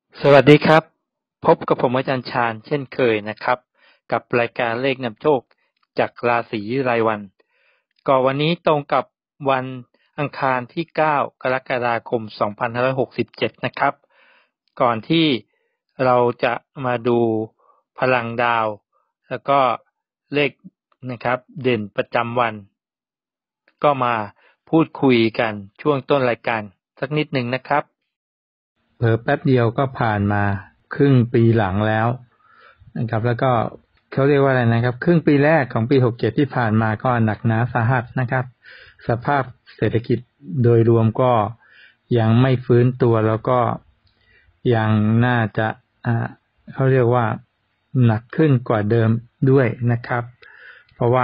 สวัสดีครับพบกับผมอาจารย์ชาญเช่นเคยนะครับกับรายการเลขนำโชคจากราศีรายวันก็วันนี้ตรงกับวันอังคารที่9กรกฎาคม2567นะครับก่อนที่เราจะมาดูพลังดาวแล้วก็เลขนะครับเด่นประจำวันก็มาพูดคุยกันช่วงต้นรายการสักนิดหนึ่งนะครับเผลอแป๊บเดียวก็ผ่านมาครึ่งปีหลังแล้วนะครับแล้วก็เขาเรียกว่าอะไรนะครับครึ่งปีแรกของปี67ที่ผ่านมาก็หนักหนาสาหัสนะครับสภาพเศรษฐกิจโดยรวมก็ยังไม่ฟื้นตัวแล้วก็ยังน่าจะเขาเรียกว่าหนักขึ้นกว่าเดิมด้วยนะครับเพราะว่า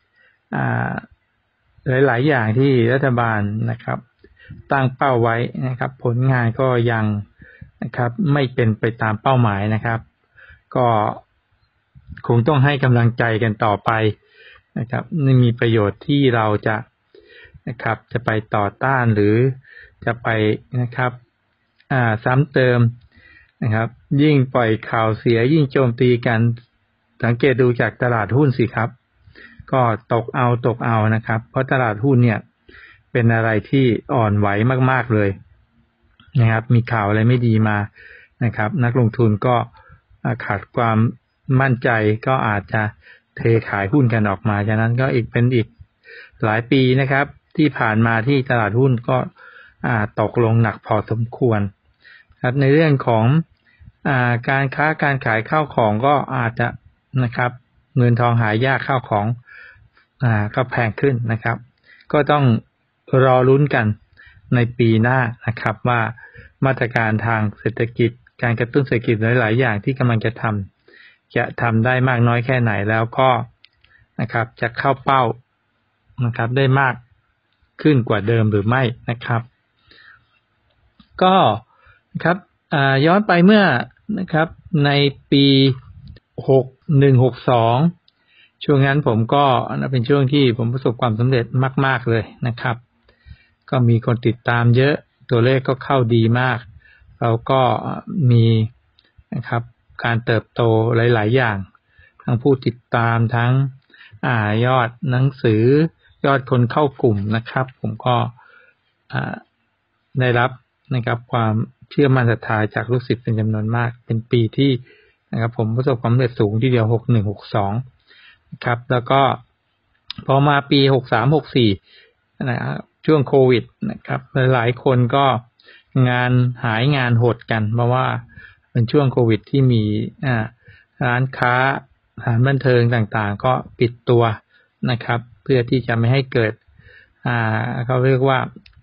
หลายๆอย่างที่รัฐบาลนะครับตั้งเป้าไว้นะครับผลงานก็ยังนะครับไม่เป็นไปตามเป้าหมายนะครับก็คงต้องให้กำลังใจกันต่อไปนะครับไม่มีประโยชน์ที่เราจะนะครับจะไปต่อต้านหรือจะไปนะครับซ้ำเติมนะครับยิ่งปล่อยข่าวเสียยิ่งโจมตีกันสังเกตดูจากตลาดหุ้นสิครับก็ตกเอานะครับเพราะตลาดหุ้นเนี่ยเป็นอะไรที่อ่อนไหวมากๆเลยนะครับมีข่าวอะไรไม่ดีมานะครับนักลงทุนก็ขาดความมั่นใจก็อาจจะเทขายหุ้นกันออกมาฉะนั้นก็เป็นอีกหลายปีนะครับที่ผ่านมาที่ตลาดหุ้นก็ตกลงหนักพอสมควรครับในเรื่องของการค้าการขายข้าวของก็อาจจะนะครับเงินทองหายากข้าวของก็แพงขึ้นนะครับก็ต้องรอลุ้นกันในปีหน้านะครับว่ามาตรการทางเศรษฐกิจการกระตุ้นเศรษฐกิจหลายๆอย่างที่กำลังจะทำได้มากน้อยแค่ไหนแล้วก็นะครับจะเข้าเป้านะครับได้มากขึ้นกว่าเดิมหรือไม่นะครับก็ครับย้อนไปเมื่อนะครับในปี6162ช่วงนั้นผมก็เป็นช่วงที่ผมประสบความสำเร็จมากๆเลยนะครับก็มีคนติดตามเยอะตัวเลขก็เข้าดีมากแล้วก็มีนะครับการเติบโตหลายๆอย่างทั้งผู้ติดตามทั้งยอดหนังสือยอดคนเข้ากลุ่มนะครับผมก็ได้รับนะครับความเชื่อมั่นศรัทธาจากลูกศิษย์เป็นจำนวนมากเป็นปีที่นะครับผมประสบความสำเร็จสูงทีเดียว6162นะครับแล้วก็พอมาปี6364นะครับช่วงโควิดนะครับหลายๆคนก็งานหายงานหดกันเพราะว่าเป็นช่วงโควิดที่มีร้านค้าสถานบันเทิงต่างๆก็ปิดตัวนะครับเพื่อที่จะไม่ให้เกิดเขาเรียกว่า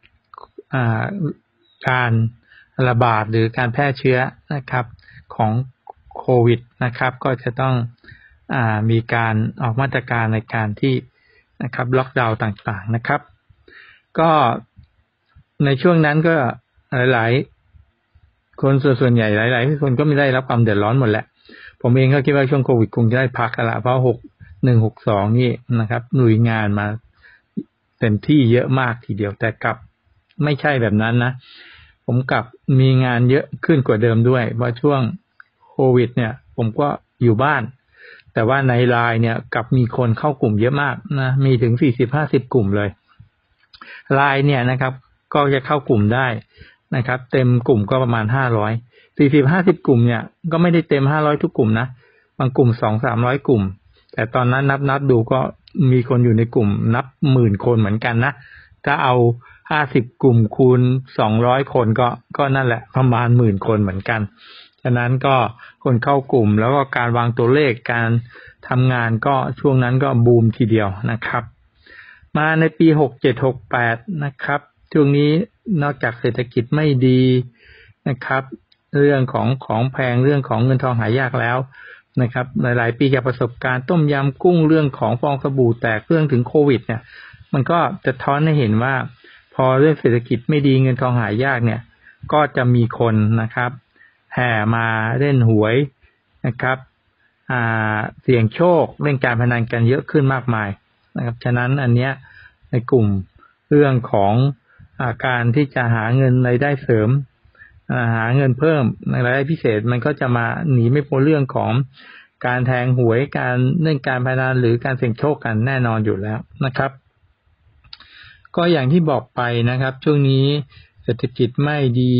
การระบาดหรือการแพร่เชื้อนะครับของโควิดนะครับก็จะต้องมีการออกมาตรการในการที่นะครับล็อกดาวน์ต่างๆนะครับก็ในช่วงนั้นก็หลายๆคนส่วนใหญ่หลายๆคนก็ไม่ได้รับความเดือดร้อนหมดแหละผมเองก็คิดว่าช่วงโควิดคงจะได้พักกันละเพราะ6162นี่นะครับลุยงานมาเต็มที่เยอะมากทีเดียวแต่กลับไม่ใช่แบบนั้นนะผมกลับมีงานเยอะขึ้นกว่าเดิมด้วยเพราะช่วงโควิดเนี่ยผมก็อยู่บ้านแต่ว่าในไลน์เนี่ยกลับมีคนเข้ากลุ่มเยอะมากนะมีถึง40-50กลุ่มเลยไลน์เนี่ยนะครับก็จะเข้ากลุ่มได้นะครับเต็มกลุ่มก็ประมาณ500 40-50กลุ่มเนี่ยก็ไม่ได้เต็ม500ทุกกลุ่มนะบางกลุ่ม 200-300 กลุ่มแต่ตอนนั้นนับดูก็มีคนอยู่ในกลุ่มนับหมื่นคนเหมือนกันนะถ้าเอา50กลุ่มคูณ200คนก็นั่นแหละประมาณหมื่นคนเหมือนกันฉะนั้นก็คนเข้ากลุ่มแล้วก็การวางตัวเลขการทำงานก็ช่วงนั้นก็บูมทีเดียวนะครับมาในปี67-68นะครับช่วงนี้นอกจากเศรษฐกิจไม่ดีนะครับเรื่องของแพงเรื่องของเงินทองหายากแล้วนะครับหลายๆปีจากประสบการณ์ต้มยำกุ้งเรื่องของฟองสบู่แตกเรื่องถึงโควิดเนี่ยมันก็จะท้อนให้เห็นว่าพอเรื่องเศรษฐกิจไม่ดีเงินทองหายากเนี่ยก็จะมีคนนะครับแห่มาเล่นหวยนะครับเสี่ยงโชคเล่นการพนันกันเยอะขึ้นมากมายนะครับฉะนั้นอันเนี้ยในกลุ่มเรื่องของการที่จะหาเงินรายได้เสริมหาเงินเพิ่มในรายได้พิเศษมันก็จะมาหนีไม่พ้นเรื่องของการแทงหวยการเล่นการพนันหรือการเสี่ยงโชคกันแน่นอนอยู่แล้วนะครับก็อย่างที่บอกไปนะครับช่วงนี้เศรษฐกิจไม่ดี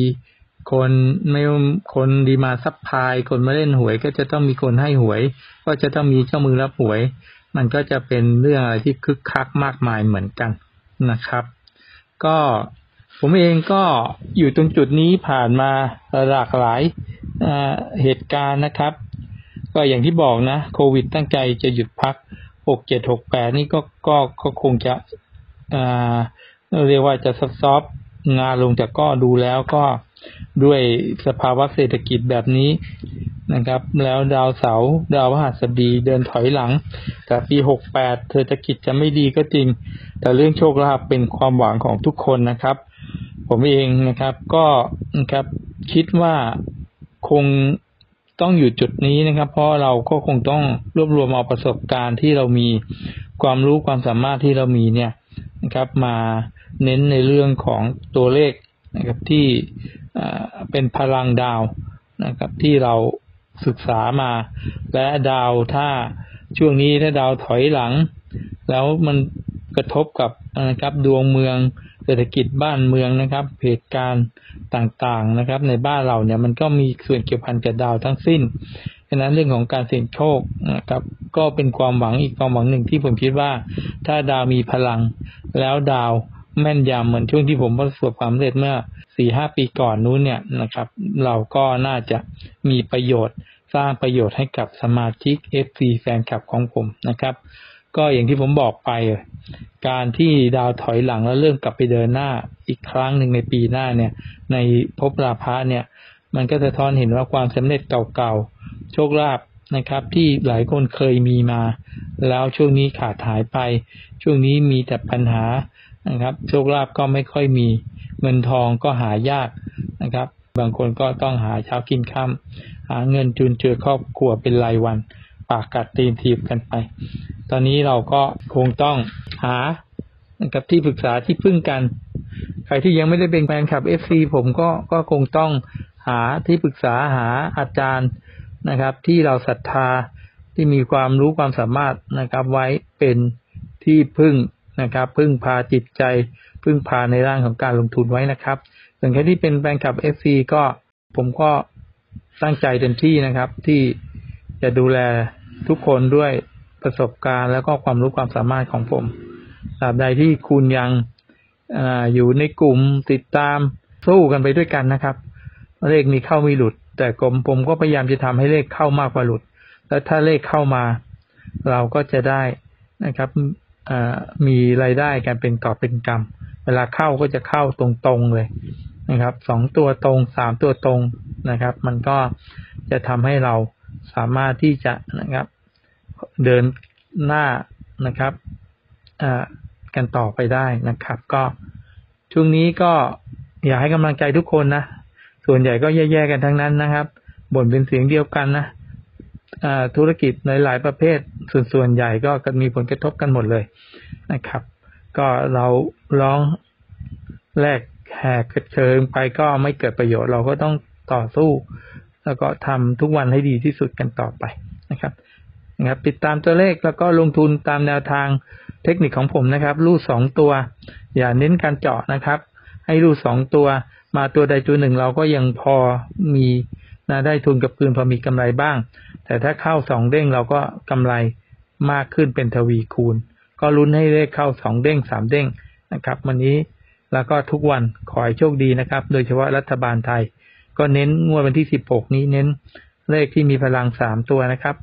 คนดีมาซัพพลายคนมาเล่นหวยก็จะต้องมีคนให้หวยก็จะต้องมีเจ้ามือรับหวยมันก็จะเป็นเรื่องอะไรที่คึกคักมากมายเหมือนกันนะครับก็ผมเองก็อยู่ตรงจุดนี้ผ่านมาหลากหลายเหตุการณ์นะครับก็อย่างที่บอกนะโควิดตั้งใจจะหยุดพัก67 68นี่ก็คงจะเรียกว่าจะซอฟงานลงจากก็ดูแล้วก็ด้วยสภาวะเศรษฐกิจแบบนี้นะครับแล้วดาวเสาร์ดาวพฤหัสบดีเดินถอยหลังแต่ปี68เศรษฐกิจจะไม่ดีก็จริงแต่เรื่องโชคลาภเป็นความหวังของทุกคนนะครับผมเองนะครับก็นะครับคิดว่าคงต้องอยู่จุดนี้นะครับเพราะเราก็คงต้องรวบรวมเอาประสบการณ์ที่เรามีความรู้ความสามารถที่เรามีเนี่ยนะครับมาเน้นในเรื่องของตัวเลขนะครับที่เป็นพลังดาวนะครับที่เราศึกษามาและดาวถ้าช่วงนี้ถ้าดาวถอยหลังแล้วมันกระทบกับนะครับดวงเมืองเศรษฐกิจบ้านเมืองนะครับเหตุการณ์ต่างๆนะครับในบ้านเราเนี่ยมันก็มีส่วนเกี่ยวพันกับดาวทั้งสิ้นฉะนั้นเรื่องของการเสี่ยงโชคนะครับก็เป็นความหวังอีกความหวังหนึ่งที่ผมคิดว่าถ้าดาวมีพลังแล้วดาวแม่นยำเหมือนช่วงที่ผมประสบความสำเร็จเมื่อ 4-5 ปีก่อนนู้นเนี่ยนะครับเราก็น่าจะมีประโยชน์สร้างประโยชน์ให้กับสมาชิก FC แฟนคลับของผมนะครับก็อย่างที่ผมบอกไปการที่ดาวถอยหลังแล้วเริ่มกลับไปเดินหน้าอีกครั้งหนึ่งในปีหน้าเนี่ยในภพราพะเนี่ยมันก็สะท้อนเห็นว่าความสำเร็จเก่าๆโชคลาภนะครับที่หลายคนเคยมีมาแล้วช่วงนี้ขาดหายไปช่วงนี้มีแต่ปัญหานะครับโชคลาภก็ไม่ค่อยมีเงินทองก็หายากนะครับบางคนก็ต้องหาเช้ากินค่ำหาเงินจุนเจือครอบครัวเป็นรายวันปากกัดตีนถีบกันไปตอนนี้เราก็คงต้องหานะครับที่ปรึกษาที่พึ่งกันใครที่ยังไม่ได้เป็นแฟนคลับ FC ผมก็คงต้องหาที่ปรึกษาหาอาจารย์นะครับที่เราศรัทธาที่มีความรู้ความสามารถนะครับไว้เป็นที่พึ่งนะครับพึ่งพาจิตใจพึ่งพาในร่างของการลงทุนไว้นะครับส่วนใครที่เป็นแฟนคลับ FC ก็ผมก็ตั้งใจเต็มที่นะครับที่จะดูแลทุกคนด้วยประสบการณ์แล้วก็ความรู้ความสามารถของผมตราบใดที่คุณยังอยู่ในกลุ่มติดตามสู้กันไปด้วยกันนะครับเลขมีเข้ามีหลุดแต่ผมก็พยายามจะทำให้เลขเข้ามากกว่าหลุดแล้วถ้าเลขเข้ามาเราก็จะได้นะครับมีรายได้กันเป็นกอบเป็นกำเวลาเข้าก็จะเข้าตรงๆเลยนะครับ2ตัวตรง3ตัวตรงนะครับมันก็จะทำให้เราสามารถที่จะนะครับเดินหน้านะครับกันต่อไปได้นะครับก็ช่วงนี้ก็อยากให้กำลังใจทุกคนนะส่วนใหญ่ก็แย่ๆกันทั้งนั้นนะครับบ่นเป็นเสียงเดียวกันนะธุรกิจในหลายประเภทส่วนใหญ่ก็มีผลกระทบกันหมดเลยนะครับก็เราร้องแลกแหกเชิงไปก็ไม่เกิดประโยชน์เราก็ต้องต่อสู้แล้วก็ทำทุกวันให้ดีที่สุดกันต่อไปนะครับติดตามตัวเลขแล้วก็ลงทุนตามแนวทางเทคนิคของผมนะครับรูด2ตัวอย่าเน้นการเจาะนะครับให้รูด2ตัวมาตัวใดตัวหนึ่งเราก็ยังพอมีได้ทุนกับคืนพอมีกำไรบ้างแต่ถ้าเข้า2เด้งเราก็กำไรมากขึ้นเป็นทวีคูณก็ลุ้นให้เลขเข้า2เด้ง3เด้งนะครับวันนี้แล้วก็ทุกวันขอให้โชคดีนะครับโดยเฉพาะรัฐบาลไทยก็เน้นงวดวันที่16นี้เน้นเลขที่มีพลัง3ตัวนะครับ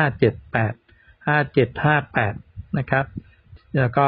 578 5758นะครับแล้วก็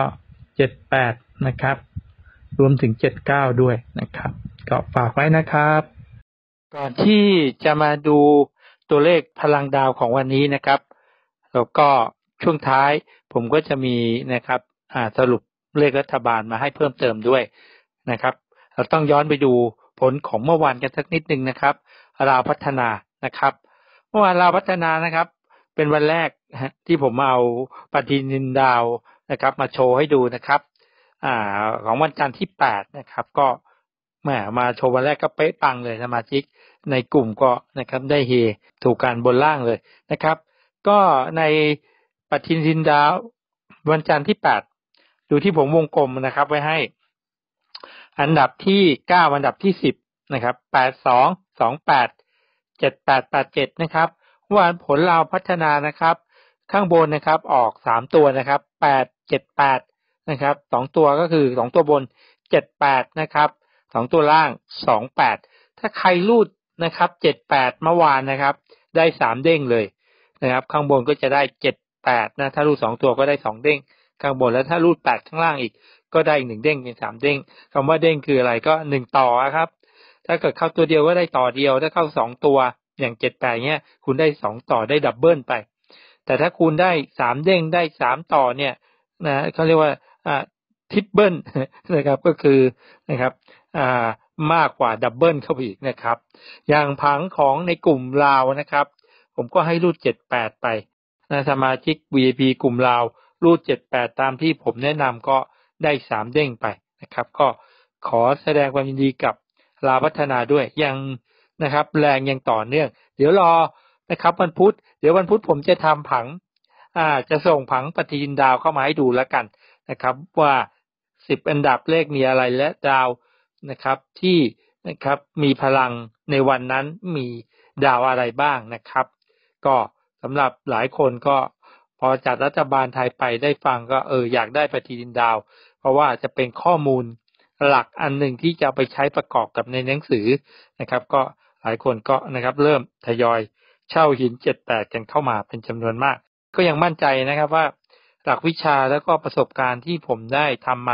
78นะครับรวมถึง79ด้วยนะครับก็ฝากไว้นะครับก่อนที่จะมาดูตัวเลขพลังดาวของวันนี้นะครับแล้วก็ช่วงท้ายผมก็จะมีนะครับสรุปเลขรัฐบาลมาให้เพิ่มเติมด้วยนะครับเราต้องย้อนไปดูผลของเมื่อวานกันสักนิดนึงนะครับลาวพัฒนานะครับเมื่อวานลาวพัฒนานะครับเป็นวันแรกที่ผมเอาปฏิทินดาวนะครับมาโชว์ให้ดูนะครับของวันจันทร์ที่8นะครับก็แหมมาโชว์วันแรกก็เป๊ะปังเลยสมาชิกในกลุ่มก็นะครับได้เฮถูกการบนล่างเลยนะครับก็ในปฏิทินดาววันจันทร์ที่8ดูที่ผมวงกลมนะครับไว้ให้อันดับที่9อันดับที่10นะครับ82 28 78 87นะครับว่าผลเราพัฒนานะครับข้างบนนะครับออก3ตัวนะครับ878นะครับ2ตัวก็คือ2ตัวบน78นะครับ2ตัวล่าง28ถ้าใครรูดนะครับ78เมื่อวานนะครับได้3เด้งเลยนะครับข้างบนก็จะได้78นะถ้ารูด2ตัวก็ได้2เด้งข้างบนแล้วถ้ารูด8ข้างล่างอีกก็ได้1เด้งเป็น3เด้งคำว่าเด้งคืออะไรก็1ต่อครับถ้าเกิดเข้าตัวเดียวก็ได้ต่อเดียวถ้าเข้า2ตัวอย่าง78เงี้ยคุณได้2ต่อได้ดับเบิลไปแต่ถ้าคุณได้3เด้งได้3ต่อเนี่ยนะเขาเรียกว่าทริปเบิลนะครับก็คือนะครับมากกว่าดับเบิลเข้าไปอีกนะครับอย่างผังของในกลุ่มลาวนะครับผมก็ให้รูด78ไปนะสมาชิก VIP กลุ่มลาวรูด78ตามที่ผมแนะนำก็ได้3เด้งไปนะครับก็ขอแสดงความยินดีกับลาวพัฒนาด้วยยังนะครับแรงยังต่อเนื่องเดี๋ยวรอนะครับวันพุธเดี๋ยววันพุธผมจะทำผังจะส่งผังปฏิทินดาวเข้ามาให้ดูแล้วกันนะครับว่า10อันดับเลขมีอะไรและดาวนะครับที่นะครับมีพลังในวันนั้นมีดาวอะไรบ้างนะครับก็สำหรับหลายคนก็พอจัดรัฐบาลไทยไปได้ฟังก็อยากได้ปฏิทินดาวเพราะว่าจะเป็นข้อมูลหลักอันหนึ่งที่จะไปใช้ประกอบกับในหนังสือนะครับก็หลายคนก็นะครับเริ่มทยอยเช่าหิน78กันเข้ามาเป็นจำนวนมากก็ยังมั่นใจนะครับว่าหลักวิชาแล้วก็ประสบการณ์ที่ผมได้ทำมา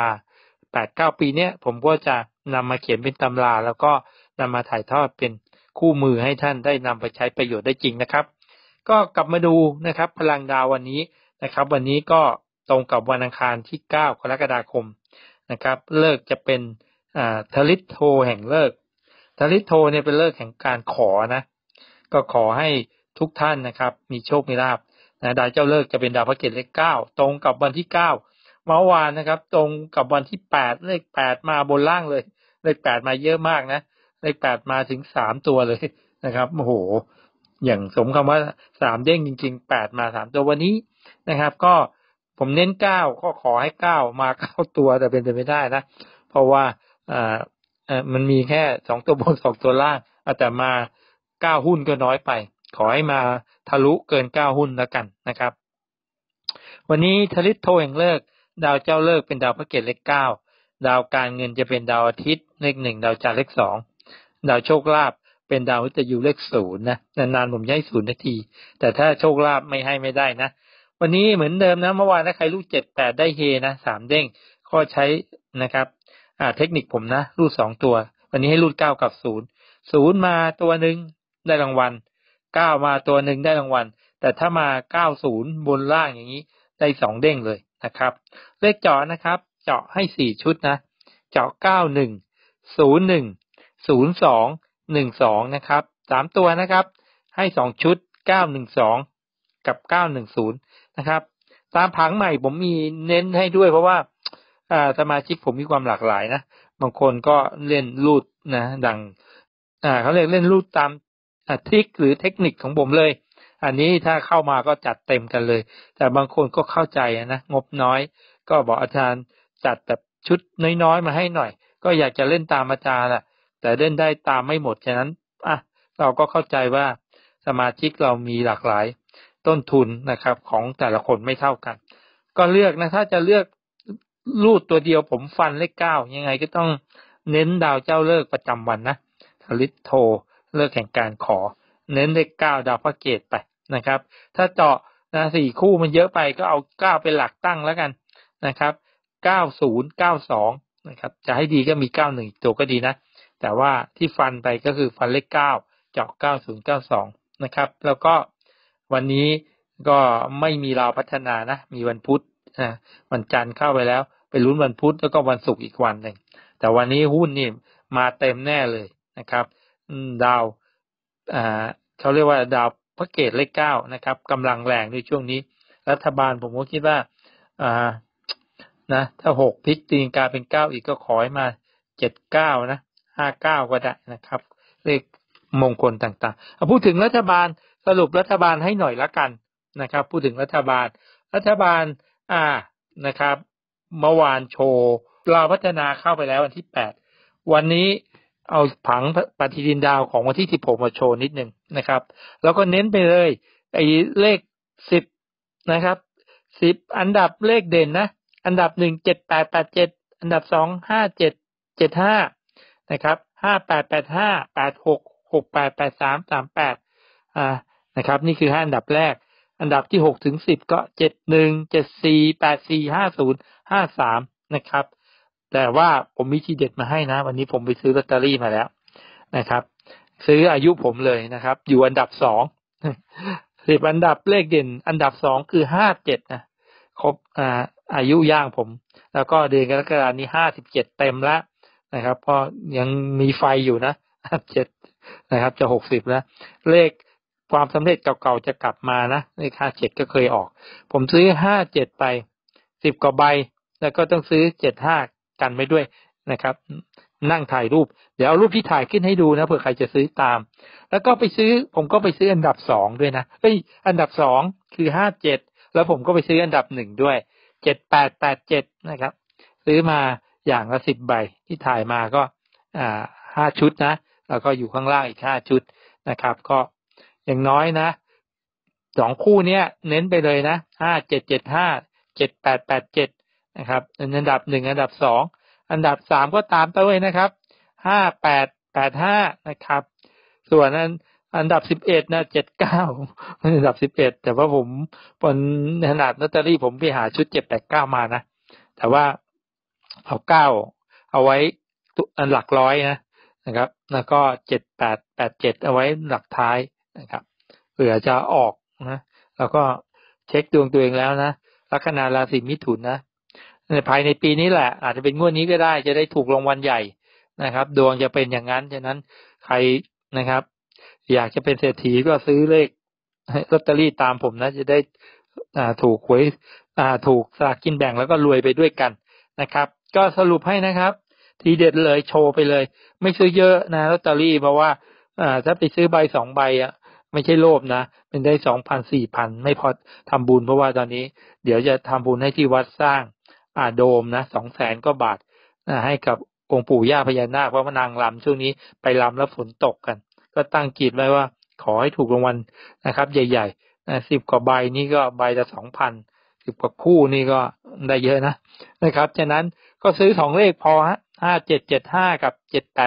8-9 ปีเนี้ยผมก็จะนำมาเขียนเป็นตำราแล้วก็นำมาถ่ายทอดเป็นคู่มือให้ท่านได้นำไปใช้ประโยชน์ได้จริงนะครับก็กลับมาดูนะครับพลังดาววันนี้นะครับวันนี้ก็ตรงกับวันอังคารที่9กรกฎาคมนะครับเลิกจะเป็นทลิตโทแห่งเลิกทลิตโทเนี่ยเป็นเลิกแห่งการขอนะก็ขอให้ทุกท่านนะครับมีโชคมีลาภนะดาวเจ้าเลิกจะเป็นดาวพระเกตเลข9ตรงกับวันที่9เมื่อวานนะครับตรงกับวันที่8เลข8มาบนล่างเลยเลข8มาเยอะมากนะเลข8มาถึง3ตัวเลยนะครับโอ้โหอย่างสมคำว่า3เด้งจริงๆ8มา3ตัววันนี้นะครับก็ผมเน้น9ก็ขอให้9มา9ตัวแต่เป็นไปไม่ได้นะเพราะว่ามันมีแค่2ตัวบน2ตัวล่างแต่มา9หุ้นก็น้อยไปขอให้มาทะลุเกิน9หุ้นแล้วกันนะครับวันนี้ทลิตโทแห่งเลิกดาวเจ้าเลิกเป็นดาวพระเกตเลข9ดาวการเงินจะเป็นดาวอาทิตย์เลข1ดาวจันทร์เลข2ดาวโชคลาภเป็นดาวมฤตยูเลข0นะนานๆผมจะให้0นาทีแต่ถ้าโชคลาภไม่ให้ไม่ได้นะวันนี้เหมือนเดิมนะเมื่อวานถ้าใครรูด78ได้เฮนะ3เด้งก็ใช้นะครับเทคนิคผมนะรูด2ตัววันนี้ให้รูด9กับ0มาตัวนึงได้รางวัล9มาตัวนึงได้รางวัลแต่ถ้ามา90บนล่างอย่างนี้ได้2เด้งเลยนะครับเลขเจาะนะครับเจาะให้4ชุดนะเจาะ91 01 02 12นะครับ3ตัวนะครับให้2ชุด912กับ910นะครับตามผังใหม่ผมมีเน้นให้ด้วยเพราะว่าสมาชิกผมมีความหลากหลายนะบางคนก็เล่นรูดนะดังเขาเรียกเล่นรูดตามทริคหรือเทคนิคของผมเลยอันนี้ถ้าเข้ามาก็จัดเต็มกันเลยแต่บางคนก็เข้าใจนะงบน้อยก็บอกอาจารย์จัดแบบชุดน้อยๆมาให้หน่อยก็อยากจะเล่นตามอาจารย์แหละแต่เล่นได้ตามไม่หมดฉะนั้นเราก็เข้าใจว่าสมาชิกเรามีหลากหลายต้นทุนนะครับของแต่ละคนไม่เท่ากันก็เลือกนะถ้าจะเลือกรูดตัวเดียวผมฟันเลข9ยังไงก็ต้องเน้นดาวเจ้าเลิกประจำวันนะทลิตโทเลิกแห่งการขอเน้นเลข9ดาวพระเกตไปนะครับถ้าเจาะนะ4คู่มันเยอะไปก็เอา9เป็นหลักตั้งแล้วกันนะครับ9092นะครับจะให้ดีก็มี91ตัวก็ดีนะแต่ว่าที่ฟันไปก็คือฟันเลข9เจาะ9092นะครับแล้วก็วันนี้ก็ไม่มีราวพัฒนานะมีวันพุธวันจันทร์เข้าไปแล้วไปลุ้นวันพุธแล้วก็วันศุกร์อีกวันหนึ่งแต่วันนี้หุ้นนี่มาเต็มแน่เลยนะครับดาวเขาเรียกว่าดาวพระเกตเลข9นะครับกำลังแรงในช่วงนี้รัฐบาลผมก็คิดว่านะถ้า6พลิกตีนกาเป็น9อีกก็ขอให้มา79นะ 59ก็ได้นะครับเลขมงคลต่างๆพูดถึงรัฐบาลสรุปรัฐบาลให้หน่อยละกันนะครับพูดถึงรัฐบาลนะครับเมื่อวานโชว์เราพัฒนาเข้าไปแล้ววันที่8วันนี้เอาผังปฏิทินดาวของวันที่16มาโชว์นิดนึงนะครับแล้วก็เน้นไปเลยไอ้เลข10นะครับ10อันดับเลขเด่นนะอันดับ1 7887อันดับ2 5775นะครับ5885 86 68 83 38นะครับนี่คือ5อันดับแรกอันดับที่6ถึง10ก็71 74 84 50 53นะครับแต่ว่าผมมีทีเด็ดมาให้นะวันนี้ผมไปซื้อลอตเตอรี่มาแล้วนะครับซื้ออายุผมเลยนะครับอยู่อันดับ2 10อันดับเลขเด่นอันดับ2คือ57นะครบอายุย่างผมแล้วก็เดือนกรกฎาคมนี้57เต็มแล้วนะครับเพราะยังมีไฟอยู่นะ57นะครับจะ60แล้วเลขความสำเร็จเก่าๆจะกลับมานะเลข57ก็เคยออกผมซื้อ57ไป10กว่าใบแล้วก็ต้องซื้อ75กันไว้ด้วยนะครับนั่งถ่ายรูปเดี๋ยวเอารูปที่ถ่ายขึ้นให้ดูนะเผื่อใครจะซื้อตามแล้วก็ไปซื้อผมก็ไปซื้ออันดับ2ด้วยนะอันดับ2คือ57แล้วผมก็ไปซื้ออันดับ1ด้วย7887นะครับซื้อมาอย่างละ10ใบที่ถ่ายมาก็5ชุดนะแล้วก็อยู่ข้างล่างอีก5ชุดนะครับก็อย่างน้อยนะ2คู่เนี้ยเน้นไปเลยนะ5775 7887นะครับอันดับ1อันดับ2อันดับ3ก็ตามด้วยนะครับ5885นะครับส่วนอันดับ11นะ79อันดับ11แต่ว่าผมขนาดลอตเตอรี่ผมไปหาชุด789มานะแต่ว่าเอา9เอาไว้อันหลักร้อยนะครับแล้วก็7887เอาไว้หลักท้ายนะครับเผื่อจะออกนะแล้วก็เช็คดวงตัวเองแล้วนะลัคนาราศีมิถุนนะภายในปีนี้แหละอาจจะเป็นงวดนี้ก็ได้จะได้ถูกรางวัลใหญ่นะครับดวงจะเป็นอย่างนั้นฉะนั้นใครนะครับอยากจะเป็นเศรษฐีก็ซื้อเลขลอตเตอรี่ตามผมนะจะได้ถูกหวยถูกสลากกินแบ่งแล้วก็รวยไปด้วยกันนะครับก็สรุปให้นะครับทีเด็ดเลยโชว์ไปเลยไม่ซื้อเยอะนะลอตเตอรี่เพราะว่าถ้าไปซื้อใบ2ใบไม่ใช่โลภนะเป็นได้ 2,000 4,000 ไม่พอทำบุญเพราะว่าตอนนี้เดี๋ยวจะทำบุญให้ที่วัดสร้างโดมนะ 200,000 กว่าบาทให้กับองค์ปู่ย่าพญานาคเพราะว่านางรำช่วงนี้ไปรำแล้วฝนตกกันก็ตั้งจิตไว้ว่าขอให้ถูกรางวัลนะครับใหญ่ๆ10กว่าใบนี่ก็ใบละ 2,000 10กว่าคู่นี่ก็ได้เยอะนะครับฉะนั้นก็ซื้อ2เลขพอฮะ5775กับ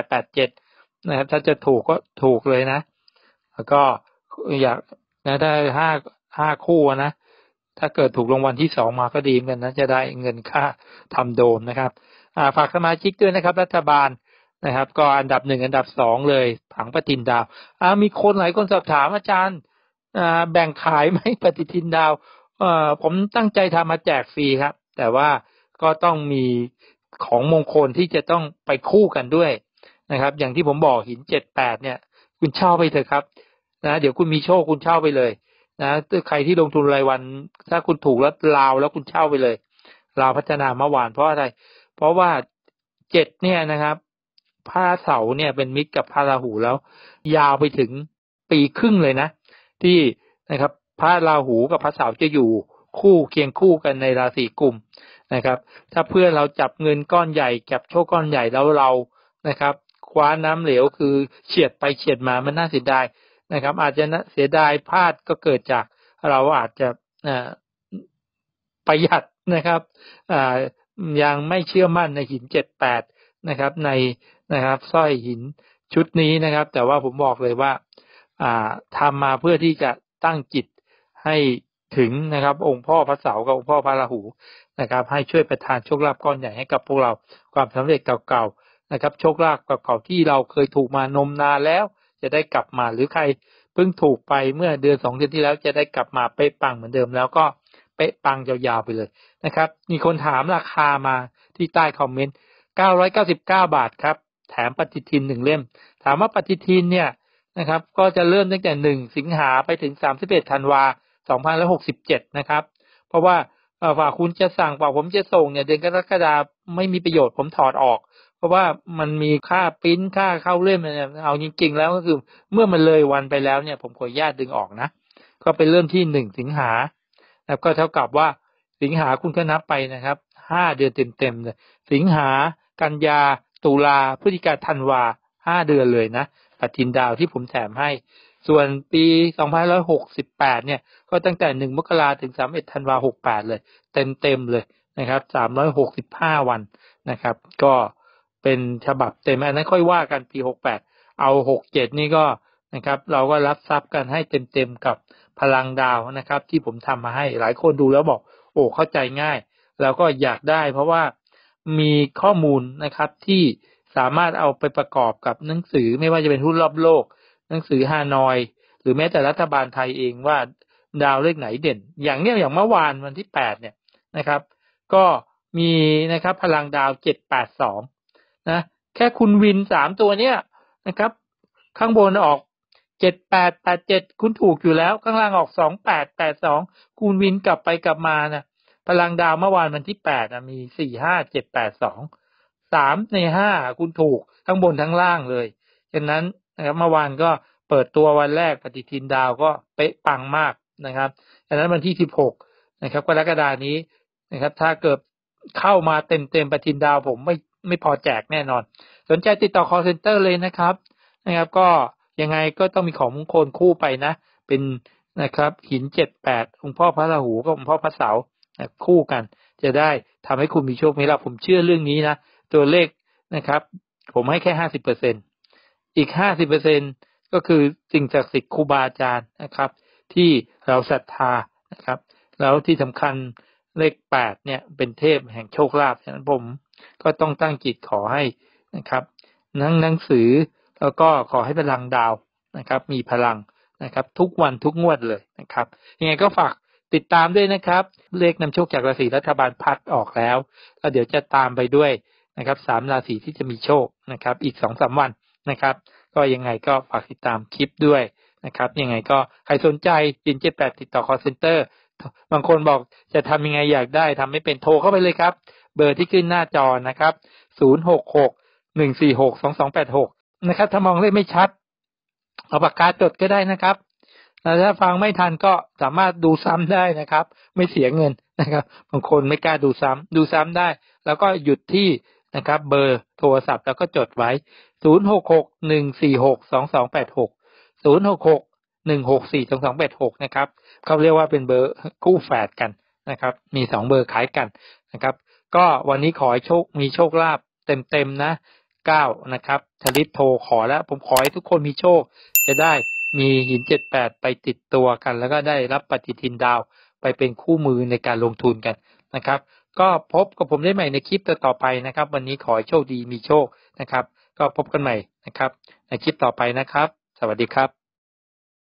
7887นะครับถ้าจะถูกก็ถูกเลยนะแล้วก็อยากนะถ้า5คู่นะถ้าเกิดถูกรางวัลที่2มาก็ดีเหมือนกันนะจะได้เงินค่าทำโดมนะครับฝากสมาชิกด้วยนะครับรัฐบาลนะครับก็อันดับ1อันดับ2เลยผังปฏิทินดาวมีคนหลายคนสอบถามอาจารย์แบ่งขายไหมปฏิทินดาวผมตั้งใจทำมาแจกฟรีครับแต่ว่าก็ต้องมีของมงคลที่จะต้องไปคู่กันด้วยนะครับอย่างที่ผมบอกหิน78เนี่ยคุณเช่าไปเถอะครับนะเดี๋ยวคุณมีโชคคุณเช่าไปเลยนะใครที่ลงทุนรายวันถ้าคุณถูกแล้วแล้วคุณเช่าไปเลยลาวพัฒนาเมื่อวานเพราะอะไรเพราะว่า7เนี่ยนะครับพระเสาร์เนี่ยเป็นมิตรกับพระราหูแล้วยาวไปถึงปีครึ่งเลยนะที่นะครับพระราหูกับพระเสาร์จะอยู่คู่เคียงคู่กันในราศีกุมนะครับถ้าเพื่อนเราจับเงินก้อนใหญ่จับโชคก้อนใหญ่แล้วเรานะครับคว้าน้ำเหลวคือเฉียดไปเฉียดมามันน่าเสียดายนะครับอาจจะเสียดายพลาดก็เกิดจากเราอาจจะประหยัดนะครับยังไม่เชื่อมั่นในหิน78นะครับในนะครับสร้อยหินชุดนี้นะครับแต่ว่าผมบอกเลยว่าทำมาเพื่อที่จะตั้งจิตให้ถึงนะครับองค์พ่อพระเสาร์กับองค์พ่อพระราหูนะครับให้ช่วยประทานโชคลาภก้อนใหญ่ให้กับพวกเราความสำเร็จเก่าๆนะครับโชคลาภเก่าๆที่เราเคยถูกมานมนานแล้วจะได้กลับมาหรือใครเพิ่งถูกไปเมื่อเดือน2เดือนที่แล้วจะได้กลับมาเป๊ะปังเหมือนเดิมแล้วก็เป๊ะปังยาวๆไปเลยนะครับมีคนถามราคามาที่ใต้คอมเมนต์999 บาทครับแถมปฏิทิน1เล่มถามว่าปฏิทินเนี่ยนะครับก็จะเริ่มตั้งแต่1สิงหาไปถึง31ธันวา2567นะครับเพราะว่าฝากคุณจะสั่งฝากผมจะส่งเนี่ยเดือนกรกฎาคมไม่มีประโยชน์ผมถอดออกเพราะว่ามันมีค่าปริ้นค่าเข้าเล่มเนี่ยเอาจริงๆแล้วก็คือเมื่อมันเลยวันไปแล้วเนี่ยผมขออนุญาตดึงออกนะก็ไปเริ่มที่1 สิงหาแล้วก็เท่ากับว่าสิงหาคุณก็นับไปนะครับ5 เดือนเต็มๆเลยสิงหากันยาตุลาพฤศจิกาธันวา5 เดือนเลยนะปฏิทินดาวที่ผมแถมให้ส่วนปี2568เนี่ยก็ตั้งแต่1 มกราถึง31 ธันวา68เลยเต็มเลยนะครับ365 วันนะครับก็เป็นฉบับเต็มอันนั้นค่อยว่ากันปี68เอา67นี่ก็นะครับเราก็รับทรัพย์กันให้เต็มกับพลังดาวนะครับที่ผมทำมาให้หลายคนดูแล้วบอกโอ้เข้าใจง่ายแล้วก็อยากได้เพราะว่ามีข้อมูลนะครับที่สามารถเอาไปประกอบกับหนังสือไม่ว่าจะเป็นหุ้นรอบโลกหนังสือฮานอยหรือแม้แต่รัฐบาลไทยเองว่าดาวเลขไหนเด่นอย่างเนี้ยอย่างเมื่อวานวันที่8เนี่ยนะครับก็มีนะครับพลังดาว782นะแค่คุณวิน3ตัวเนี้ยนะครับข้างบนออก7887คุณถูกอยู่แล้วข้างล่างออก2882คุณวินกลับไปกลับมานะพลังดาวเมื่อวานวันที่8นะมี45782 3 ใน 5คุณถูกทั้งบนทั้งล่างเลยฉะนั้นนะครับเมื่อวานก็เปิดตัววันแรกปฏิทินดาวก็เป๊ะปังมากนะครับฉะนั้นวันที่16นะครับกรกฎาคมนี้นะครับถ้าเกิดเข้ามาเต็มปฏิทินดาวผมไม่พอแจกแน่นอนสนใจติดต่อ call center เลยนะครับก็ยังไงก็ต้องมีของมงคลคู่ไปนะเป็นนะครับหิน78องค์พ่อพระราหูกับองค์พ่อพระเสาร์คู่กันจะได้ทำให้คุณมีโชคมีลาภผมเชื่อเรื่องนี้นะตัวเลขนะครับผมให้แค่ 50% อีก 50% ก็คือสิ่งศักดิ์สิทธิ์ครูบาอาจารย์นะครับที่เราศรัทธานะครับแล้วที่สำคัญเลข8เนี่ยเป็นเทพแห่งโชคลาภฉะนั้นผมก็ต้องตั้งจิตขอให้นะครับหนังสือแล้วก็ขอให้พลังดาวนะครับมีพลังนะครับทุกวันทุกงวดเลยนะครับยังไงก็ฝากติดตามด้วยนะครับเลขนำโชคจากราศีรัฐบาลพัดออกแล้วเดี๋ยวจะตามไปด้วยนะครับ3 ราศีที่จะมีโชคนะครับอีก 2-3 วันนะครับก็ยังไงก็ฝากติดตามคลิปด้วยนะครับยังไงก็ใครสนใจยิน78ติดต่อ call center บางคนบอกจะทำยังไงอยากได้ทำไม่เป็นโทรเข้าไปเลยครับเบอร์ที่ขึ้นหน้าจอนะครับ066-146-2286นะครับถ้ามองเลขไม่ชัดเอาปากกาจดก็ได้นะครับแล้วถ้าฟังไม่ทันก็สามารถดูซ้ำได้นะครับไม่เสียเงินนะครับบางคนไม่กล้าดูซ้ำได้แล้วก็หยุดที่นะครับเบอร์โทรศัพท์แล้วก็จดไว้066-146-2286 066-164-2286นะครับเขาเรียกว่าเป็นเบอร์คู่แฝดกันนะครับมี2เบอร์คล้ายกันนะครับก็วันนี้ขอให้มีโชคลาภเต็มนะ9นะครับชลิตโทรขอแล้วผมขอให้ทุกคนมีโชคจะได้มีหิน78ไปติดตัวกันแล้วก็ได้รับปฏิทินดาวไปเป็นคู่มือในการลงทุนกันนะครับก็พบกับผมได้ใหม่ในคลิปต่อไปนะครับวันนี้ขอให้โชคดีมีโชคนะครับก็พบกันใหม่นะครับในคลิปต่อไปนะครับสวัสดีครับ